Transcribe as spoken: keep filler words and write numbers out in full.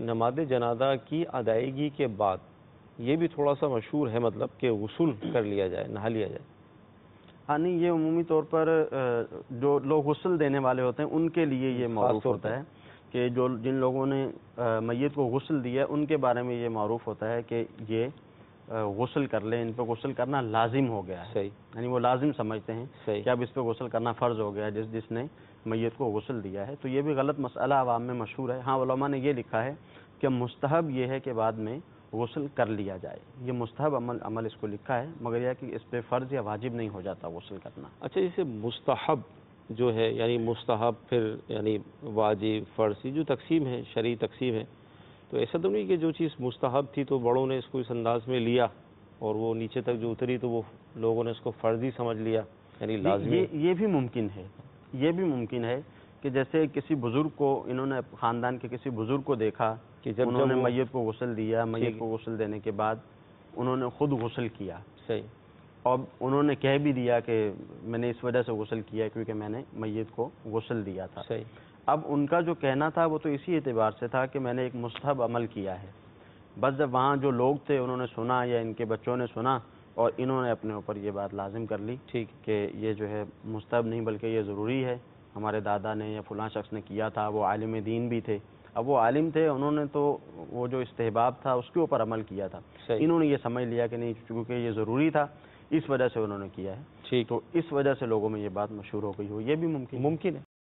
نماز جنازہ کی ادائیگی کے بعد یہ بھی تھوڑا سا مشہور ہے مطلب کہ غسل کر لیا جائے، نہا لیا جائے۔ ہاں نہیں، یہ عمومی طور پر جو لوگ غسل دینے والے ہوتے ہیں ان کے لیے یہ معروف ہوتا ہے کہ جو جن لوگوں نے میت کو غسل دیا ان کے بارے میں یہ معروف ہوتا ہے کہ یہ غسل کر لیں، ان پہ غسل کرنا لازم ہو گیا ہے۔ صحیح، یعنی وہ لازم سمجھتے ہیں صحیح کہ اب اس پہ غسل کرنا فرض ہو گیا ہے جس جس نے میت کو غسل دیا ہے۔ تو یہ بھی غلط مسئلہ عوام میں مشہور ہے۔ ہاں علماء نے یہ لکھا ہے کہ مستحب یہ ہے کہ بعد میں غسل کر لیا جائے، یہ مستحب عمل عمل اس کو لکھا ہے، مگر یہ کہ اس پہ فرض یا واجب نہیں ہو جاتا غسل کرنا۔ اچھا، جیسے مستحب جو ہے یعنی مستحب پھر یعنی واجب فرض، یہ جو تقسیم ہے شرعی تقسیم ہے، تو ایسا تو نہیں کہ جو چیز مستحب تھی تو بڑوں نے اس کو اس انداز میں لیا اور وہ نیچے تک جو اتری تو وہ لوگوں نے اس کو فرضی سمجھ لیا یعنی لازمی؟ یہ یہ بھی ممکن ہے، یہ بھی ممکن ہے کہ جیسے کسی بزرگ کو انہوں نے خاندان کے کسی بزرگ کو دیکھا کہ جب انہوں نے میت کو غسل دیا، میت کو غسل دینے کے بعد انہوں نے خود غسل کیا، صحیح، اور انہوں نے کہہ بھی دیا کہ میں نے اس وجہ سے غسل کیا کیونکہ میں نے میت کو غسل دیا تھا۔ صحیح۔ اب ان کا جو کہنا تھا وہ تو اسی اعتبار سے تھا کہ میں نے ایک مستحب عمل کیا ہے، بس جب وہاں جو لوگ تھے انہوں نے سنا یا ان کے بچوں نے سنا اور انہوں نے اپنے اوپر یہ بات لازم کر لی ٹھیک کہ یہ جو ہے مستحب نہیں بلکہ یہ ضروری ہے، ہمارے دادا نے یا فلاں شخص نے کیا تھا، وہ عالم دین بھی تھے۔ اب وہ عالم تھے، انہوں نے تو وہ جو استحباب تھا اس کے اوپر عمل کیا تھا، انہوں نے یہ سمجھ لیا کہ نہیں چونکہ یہ ضروری تھا اس وجہ سے انہوں نے کیا ہے، ٹھیک، تو اس وجہ سے لوگوں میں یہ بات مشہور ہو گئی ہو، یہ بھی ممکن ممکن ہے۔